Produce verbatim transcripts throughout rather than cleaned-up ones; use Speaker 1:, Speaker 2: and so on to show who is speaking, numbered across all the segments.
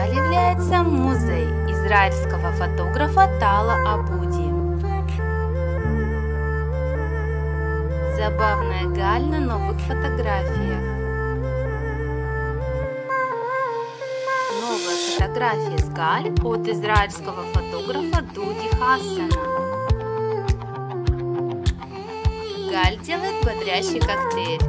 Speaker 1: Галь является музой израильского фотографа Тала Абуди. Забавная Галь на новых фотографиях. Новая фотография с Галь от израильского фотографа Дуди Хассана. Галь делает бодрящий коктейль.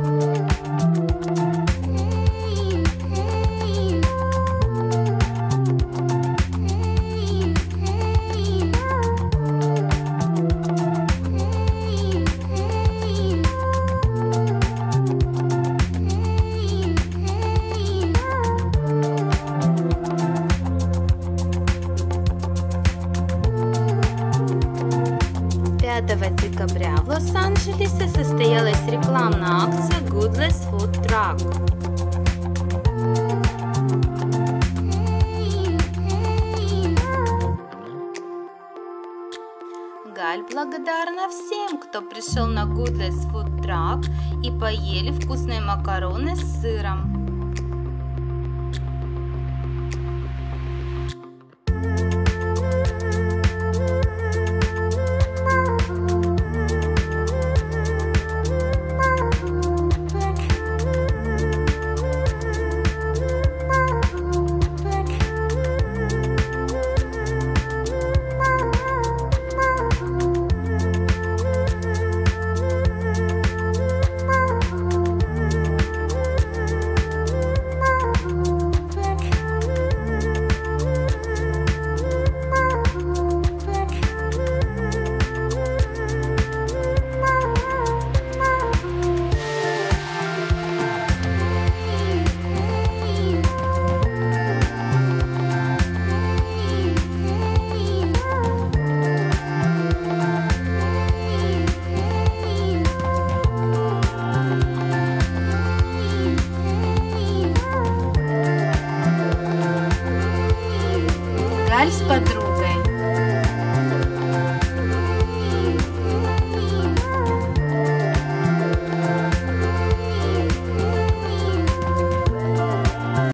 Speaker 1: пятого декабря в Лос-Анджелесе состоялась рекламная акция Goodless Food Truck. Галь благодарна всем, кто пришел на Goodless Food Truck и поели вкусные макароны с сыром. Галь с подругой